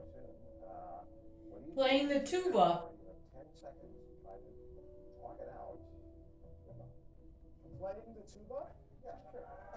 Playing the tuba. 10 seconds. Try to talk it out. Playing the tuba? Yeah, sure.